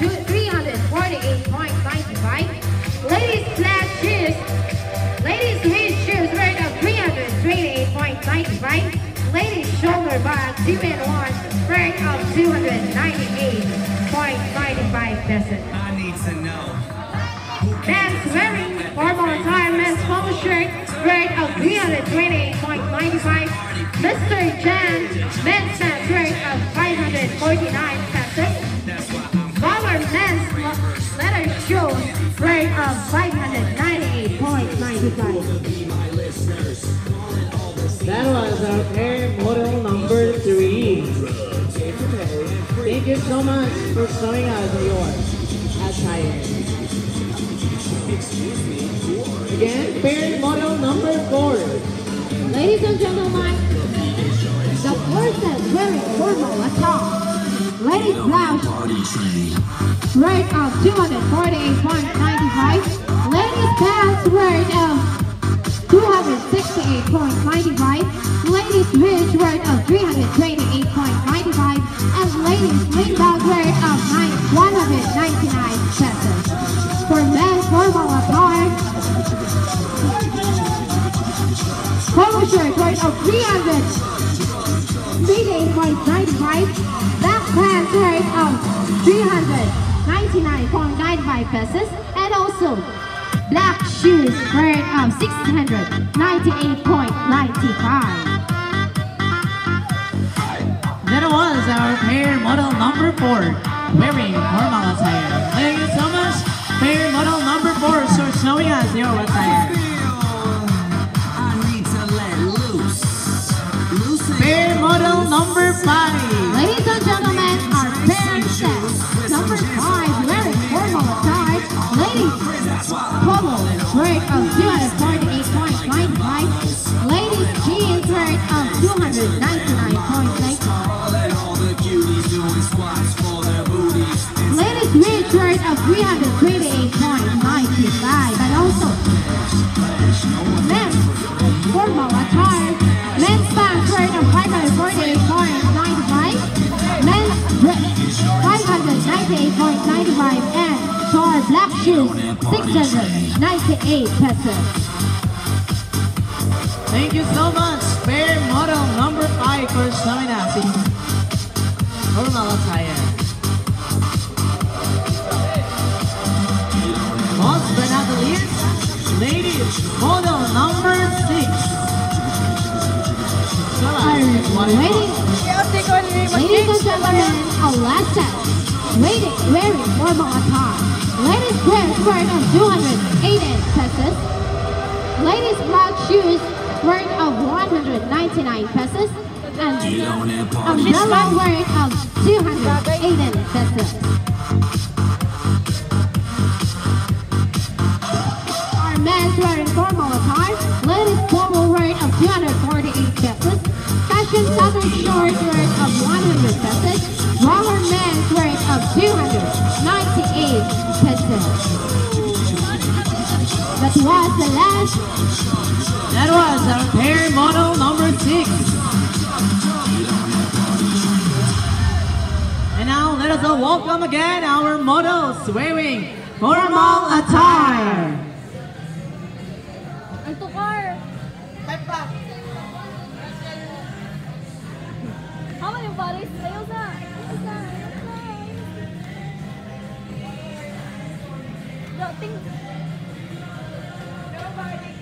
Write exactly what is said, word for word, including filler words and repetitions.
three hundred forty-eight point nine five. Ladies flat shoes, ladies wind shoes weight of three hundred twenty-eight point nine five. Ladies shoulder bag two in one weight of two hundred ninety-eight point nine five pesos. I need to know. Men's wearing formal attire, men's polo shirt weight of three hundred twenty-eight point nine five. Mister Jan, men's pants weight of five hundred forty-nine pesos. Our men's leather shoes weight of five hundred ninety-eight point nine five. That was our pair model number three. Thank you so much for showing us your attire. Again, pair model number four. Ladies and gentlemen, the person wearing formal attire. Ladies blouse weight of two hundred forty-eight point nine five. Ladies pants weight of two hundred sixty-eight point nine five. Ladies wish weight of three hundred twenty-eight point nine five. And ladies sling bag weight of one hundred ninety-nine pesos. For men's formal attire, polo shirt weight of three hundred eighty-eight point nine five. Black pants weight of three hundred ninety-nine point nine five pesos. And also black shoes weight of six hundred ninety-eight point nine five. That was our pair model number four, wearing formal attire. Thank you so much, pair model number four, for showing us your attire. I need to let loose. Loose. Pair model number five. Ladies and gentlemen, our pair set number five, wearing formal attire. Ladies polo weight of two hundred forty-eight point nine five. Ladies jeans weight of two hundred ninety-nine point nine five. Ladies wish weight of three hundred twenty-eight point nine five. And also men's formal attire. Men's pants weight of five hundred forty-eight point nine five. Men's five hundred ninety-eight point nine five. And for black shoes six hundred ninety-eight pesos. Thank you so much, pair model number five, for showing us in formal attire. Last but not the least, ladies model number six. Ladies, ladies and gentlemen, our last set, waiting, wearing formal attire. Ladies dress weight of two hundred eighty-eight pesos. Ladies black shoes weight of one hundred ninety-nine pesos. And umbrella weight of two hundred eighty pesos. Our men's wearing formal attire. Ladies polo weight of two hundred forty-eight pesos. Fashion southern short weight of one hundred pesos. Roller men's weight of two hundred ninety-eight pesos. That was the last. That was our pair model number six. And now let us all welcome again our models wearing formal attire. Ang tukar. Hama yung Paris. Ayaw na. Ayaw na. Ayaw na. Ting.